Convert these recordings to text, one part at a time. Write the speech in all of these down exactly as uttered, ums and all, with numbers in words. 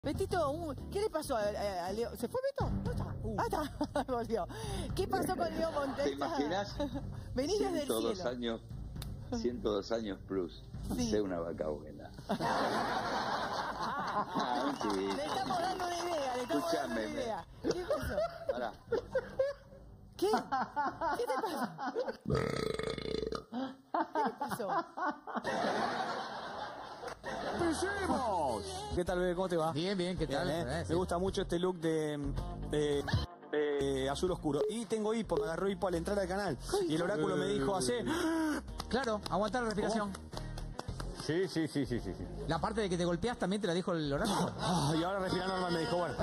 Betito, un- ¿qué le pasó a, a- a Leo? ¿Se fue Beto? No está. Uh. Ah, está. Volvió. ¿Qué pasó con Leo Montes? ¿Te imaginas? Vení desde el ciento dos cielo. años, ciento dos años plus. Sí. Sé una vaca buena. Ah, un chiste. Le estamos dando una idea, le estamos dando Escuchame, una idea. ¿Qué pasó? Pará. ¿Qué? ¿Qué te pasa? ¿Qué le pasó? ¡Empecemos! ¿Qué tal, bebé? ¿Cómo te va? Bien, bien, ¿qué tal? Bien, ¿eh? Eh, sí. Me gusta mucho este look de, de, de azul oscuro. Y tengo hipo, me agarró hipo al entrar al canal. Y el oráculo me dijo hace... Claro, aguantar la respiración. Sí, sí, sí, sí, sí, sí. La parte de que te golpeas también te la dijo el oráculo. Ah, y ahora respira normal, me dijo, bueno.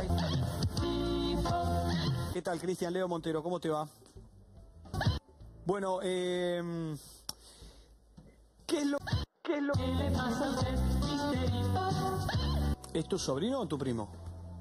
¿Qué tal, Cristian Leo Montero? ¿Cómo te va? Bueno, eh... ¿Qué es lo... ¿Qué es lo... ¿Es tu sobrino o tu primo?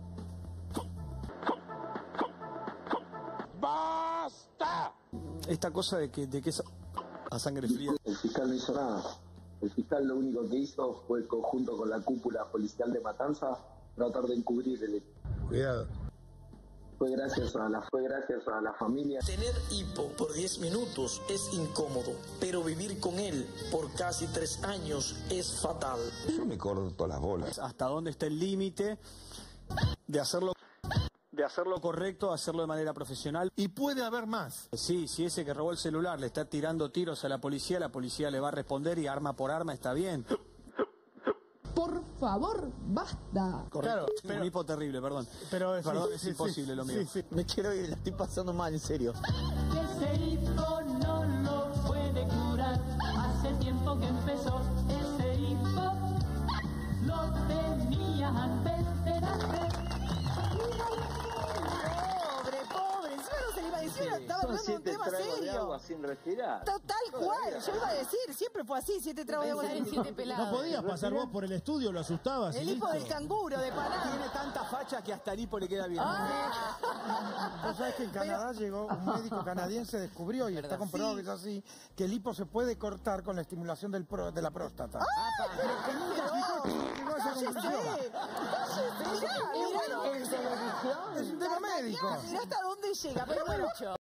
¡Basta! Esta cosa de que, de que es a sangre fría. El fiscal no hizo nada. El fiscal lo único que hizo fue, conjunto con la cúpula policial de Matanza, tratar de encubrir el hecho. Cuidado. Fue gracias a la, fue gracias a la familia. Tener hipo por diez minutos es incómodo, pero vivir con él por casi tres años es fatal. Yo me corto las bolas. Hasta dónde está el límite de hacerlo de hacerlo correcto, hacerlo de manera profesional. Y puede haber más. Sí, si ese que robó el celular le está tirando tiros a la policía, la policía le va a responder y arma por arma está bien. Por favor, basta. Correcto. Claro, Sí, pero- un hipo terrible, perdón. Pero Perdón, sí, es sí, imposible sí, lo mío. sí, sí. Me quiero ir, la estoy pasando mal, en serio. Ese hipo no lo puede curar. Hace tiempo que empezó ese hipo. Lo tenía antes de nacer. Pobre, pobre. Encima no se le iba a decir, estaba Son hablando de un siete tema tragos de serio. agua sin respirar. Tal cual, yo iba a decir, siempre fue así, siete tragos de agua. No podías pasar vos por el estudio, lo asustabas. y El hipo listo. del canguro, de Panamá. Tiene tanta facha que hasta el hipo le queda bien. Ah. Vos sabés que en Canadá llegó un médico canadiense, descubrió, y está comprobado que es así, que el hipo se puede cortar con la estimulación del pro- de la próstata. Pero que nunca explicó cómo llegó a esa conclusión. Cállese, mirá, mirá, Es un tema médico. mirá hasta dónde llega, pero bueno.